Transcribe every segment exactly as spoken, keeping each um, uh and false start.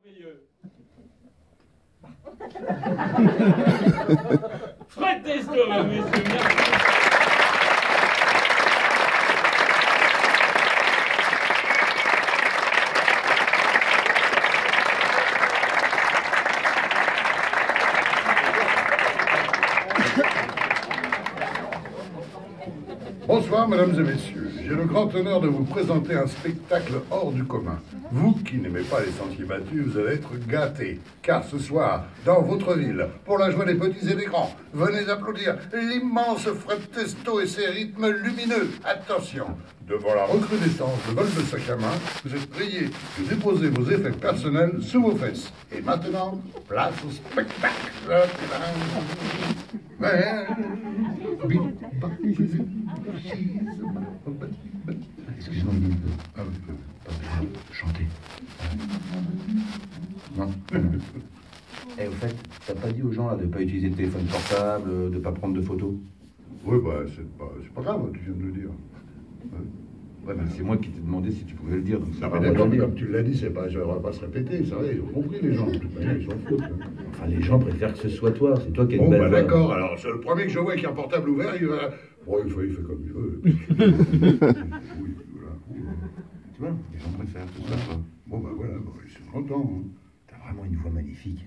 Fred Testo, mesdames et messieurs, merci. Bonsoir, mesdames et messieurs. J'ai le grand honneur de vous présenter un spectacle hors du commun. Vous qui n'aimez pas les sentiers battus, vous allez être gâtés. Car ce soir, dans votre ville, pour la joie des petits et des grands, venez applaudir l'immense Fred Testo et ses rythmes lumineux. Attention, devant la recrudescence de vol de sac à main, vous êtes priés de déposer vos effets personnels sous vos fesses. Et maintenant, place au spectacle. Excuse-moi, ah, euh, pas besoin de chanter. Non. Eh, au fait, t'as pas dit aux gens là de pas utiliser le téléphone portable, de pas prendre de photos? Oui, bah, c'est pas, c'est pas grave, tu viens de le dire. Ouais. Ouais, ben c'est moi qui t'ai demandé si tu pouvais le dire. Donc Non, mais d'accord, mais comme tu l'as dit, c'est pas, ça va pas se répéter, ça va, ils ont compris les gens, de toute manière, ils s'en foutent. Hein. Enfin, les gens préfèrent que ce soit toi, c'est toi qui as une Bon, belle bah voix. d'accord, alors c'est le premier que je vois qui a un portable ouvert, il va... Bon, il fait, il fait comme il veut. Oui, voilà. Tu vois, les gens préfèrent que ce soit toi. Bon, bah voilà, bon, ils sont contents. Hein. T'as vraiment une voix magnifique.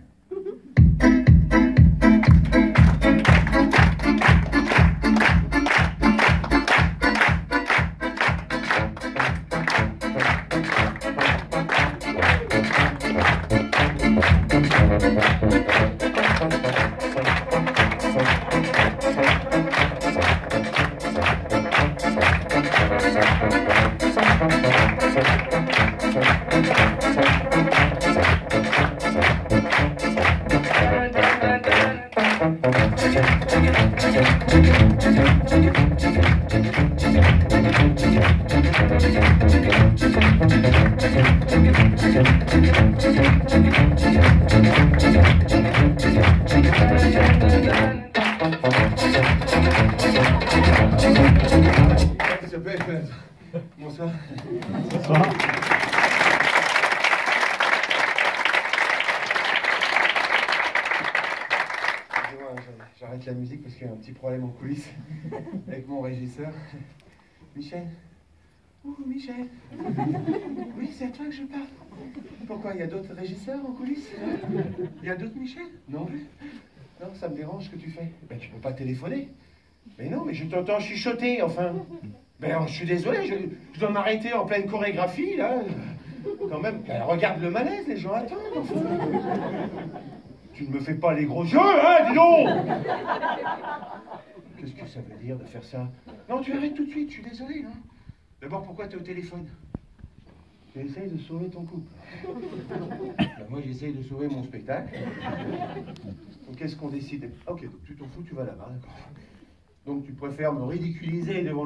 Bonsoir. Bonsoir. J'arrête la musique parce qu'il y a un petit problème en coulisses avec mon régisseur. Michel? Ouh, Michel? Oui, c'est à toi que je parle. Pourquoi? Il y a d'autres régisseurs en coulisses? Il y a d'autres Michel? Non plus? Non, ça me dérange ce que tu fais. Ben, tu peux pas téléphoner. Mais non, mais je t'entends chuchoter, enfin. Ben, je suis désolé, je, je dois m'arrêter en pleine chorégraphie, là. Quand même, ben, regarde le malaise, les gens attendent, enfin. Tu ne me fais pas les gros jeux, hein, dis donc! Qu'est-ce que ça veut dire de faire ça? Non, tu arrêtes tout de suite, je suis désolé, hein. D'abord, pourquoi tu es au téléphone? Tu essayes de sauver ton couple. Ben, moi, j'essaye de sauver mon spectacle. Donc, qu'est-ce qu'on décide? Ok, donc tu t'en fous, tu vas là-bas, d'accord. Donc, tu préfères me ridiculiser devant